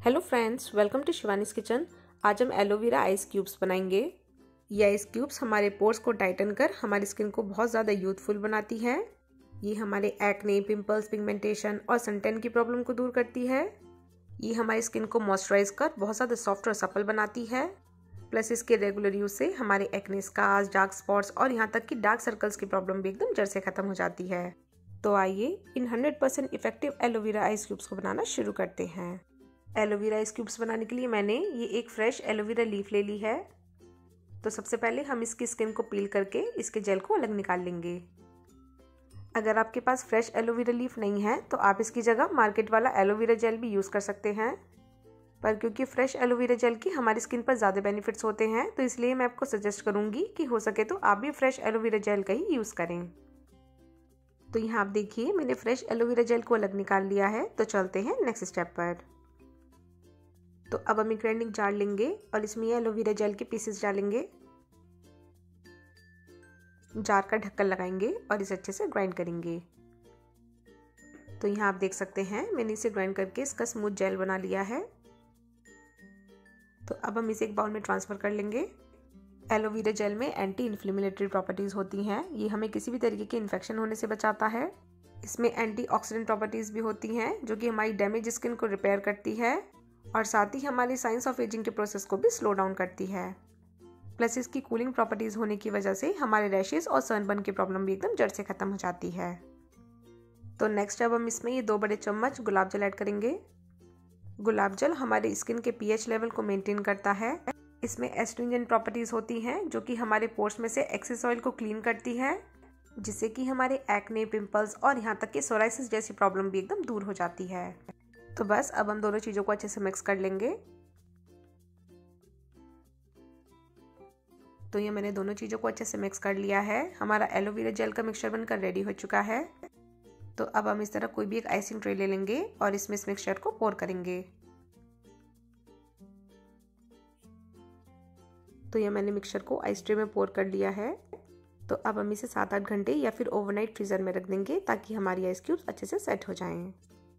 Hello friends, welcome to Shivani's kitchen. आज हम aloe vera ice cubes बनाएंगे। ये आइस क्यूब्स हमारे पोर्स को टाइटन कर हमारी स्किन को बहुत ज़्यादा यूथफुल बनाती है। ये हमारे एक्ने, पिंपल्स, पिगमेंटेशन और सनटैन की प्रॉब्लम को दूर करती है। ये हमारी स्किन को मॉइस्चराइज कर बहुत ज़्यादा सॉफ्ट और सपल बनाती है। प्लस इसके रेगुलर यूज से हमारे एक्ने, स्कार्स, डार्क स्पॉट्स और यहाँ तक कि डार्क सर्कल्स की प्रॉब्लम भी एकदम जड़ से खत्म हो जाती है। तो आइए इन 100% इफेक्टिव एलोवेरा आइस क्यूब्स को बनाना शुरू करते हैं। एलोवेरा आइस क्यूब्स बनाने के लिए मैंने ये एक फ्रेश एलोवेरा लीफ ले ली है। तो सबसे पहले हम इसकी स्किन को पील करके इसके जेल को अलग निकाल लेंगे। अगर आपके पास फ्रेश एलोवेरा लीफ नहीं है तो आप इसकी जगह मार्केट वाला एलोवेरा जेल भी यूज़ कर सकते हैं। पर क्योंकि फ्रेश एलोवेरा जेल की हमारी स्किन पर ज़्यादा बेनिफिट्स होते हैं तो इसलिए मैं आपको सजेस्ट करूँगी कि हो सके तो आप भी फ्रेश एलोवेरा जेल का ही यूज़ करें। तो यहाँ आप देखिए मैंने फ्रेश एलोवेरा जेल को अलग निकाल लिया है। तो चलते हैं नेक्स्ट स्टेप पर। तो अब हम एक ग्राइंडिंग जार लेंगे और इसमें ये एलोवेरा जेल के पीसेस डालेंगे। जार का ढक्कन लगाएंगे और इसे अच्छे से ग्राइंड करेंगे। तो यहाँ आप देख सकते हैं मैंने इसे ग्राइंड करके इसका स्मूथ जेल बना लिया है। तो अब हम इसे एक बाउल में ट्रांसफ़र कर लेंगे। एलोवेरा जेल में एंटी इन्फ्लेमेटरी प्रॉपर्टीज़ होती हैं। ये हमें किसी भी तरीके के इन्फेक्शन होने से बचाता है। इसमें एंटीऑक्सीडेंट प्रॉपर्टीज़ भी होती हैं जो कि हमारी डैमेज स्किन को रिपेयर करती है और साथ ही हमारी साइंस ऑफ एजिंग के प्रोसेस को भी स्लो डाउन करती है। प्लस इसकी कूलिंग प्रॉपर्टीज़ होने की वजह से हमारे रैशेस और सनबर्न की प्रॉब्लम भी एकदम जड़ से ख़त्म हो जाती है। तो नेक्स्ट अब हम इसमें ये 2 बड़े चम्मच गुलाब जल ऐड करेंगे। गुलाब जल हमारे स्किन के pH लेवल को मेंटेन करता है। इसमें एस्ट्रिंजेंट प्रॉपर्टीज़ होती हैं जो कि हमारे पोर्स में से एक्सेस ऑयल को क्लीन करती है, जिससे कि हमारे एक्ने, पिंपल्स और यहाँ तक कि सोराइसिस जैसी प्रॉब्लम भी एकदम दूर हो जाती है। तो बस अब हम दोनों चीज़ों को अच्छे से मिक्स कर लेंगे। तो ये मैंने दोनों चीज़ों को अच्छे से मिक्स कर लिया है। हमारा एलोवेरा जेल का मिक्सचर बनकर रेडी हो चुका है। तो अब हम इस तरह कोई भी एक आइसिंग ट्रे ले लेंगे और इसमें इस मिक्सचर को पोर करेंगे। तो ये मैंने मिक्सचर को आइस ट्रे में पोर कर लिया है। तो अब हम इसे 7-8 घंटे या फिर ओवरनाइट फ्रीज़र में रख देंगे ताकि हमारी आइस क्यूब्स अच्छे से सेट हो जाएं।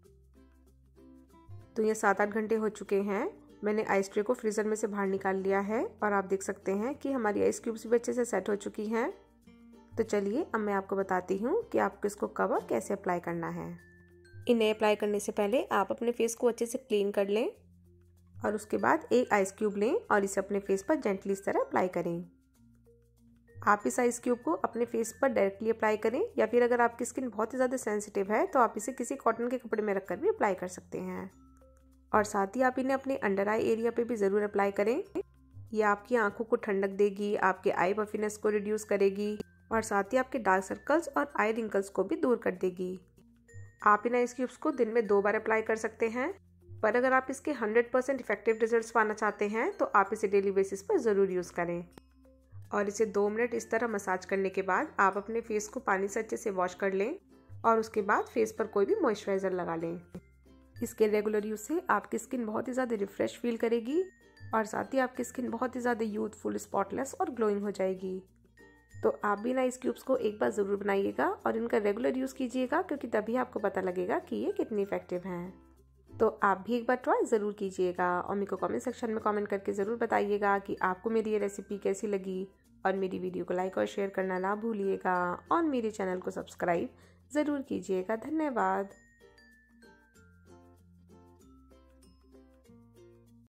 तो ये 7-8 घंटे हो चुके हैं। मैंने आइस ट्रे को फ्रीज़र में से बाहर निकाल लिया है और आप देख सकते हैं कि हमारी आइस क्यूब्स भी अच्छे से सेट हो चुकी हैं। तो चलिए अब मैं आपको बताती हूँ कि आपको इसको कब और कैसे अप्लाई करना है। इन्हें अप्लाई करने से पहले आप अपने फेस को अच्छे से क्लीन कर लें और उसके बाद एक आइस क्यूब लें और इसे अपने फेस पर जेंटली इस तरह अप्लाई करें। आप इस आइस क्यूब को अपने फेस पर डायरेक्टली अप्लाई करें या फिर अगर आपकी स्किन बहुत ही ज़्यादा सेंसिटिव है तो आप इसे किसी कॉटन के कपड़े में रखकर भी अप्लाई कर सकते हैं। और साथ ही आप इन्हें अपने अंडर आई एरिया पे भी ज़रूर अप्लाई करें। यह आपकी आंखों को ठंडक देगी, आपके आई पफिनेस को रिड्यूस करेगी और साथ ही आपके डार्क सर्कल्स और आई रिंकल्स को भी दूर कर देगी। आप इन आइस क्यूब्स को दिन में 2 बार अप्लाई कर सकते हैं, पर अगर आप इसके 100% इफेक्टिव रिजल्ट्स पाना चाहते हैं तो आप इसे डेली बेसिस पर ज़रूर यूज़ करें। और इसे 2 मिनट इस तरह मसाज करने के बाद आप अपने फेस को पानी से अच्छे से वॉश कर लें और उसके बाद फेस पर कोई भी मॉइस्चराइज़र लगा लें। इसके रेगुलर यूज से आपकी स्किन बहुत ही ज़्यादा रिफ्रेश फील करेगी और साथ ही आपकी स्किन बहुत ही ज़्यादा यूथफुल, स्पॉटलेस और ग्लोइंग हो जाएगी। तो आप भी ना इस क्यूब्स को एक बार ज़रूर बनाइएगा और इनका रेगुलर यूज़ कीजिएगा, क्योंकि तभी आपको पता लगेगा कि ये कितनी इफेक्टिव हैं। तो आप भी एक बार ट्राई ज़रूर कीजिएगा और मेरे को कमेंट सेक्शन में कमेंट करके ज़रूर बताइएगा कि आपको मेरी ये रेसिपी कैसी लगी। और मेरी वीडियो को लाइक और शेयर करना ना भूलिएगा और मेरे चैनल को सब्सक्राइब ज़रूर कीजिएगा। धन्यवाद।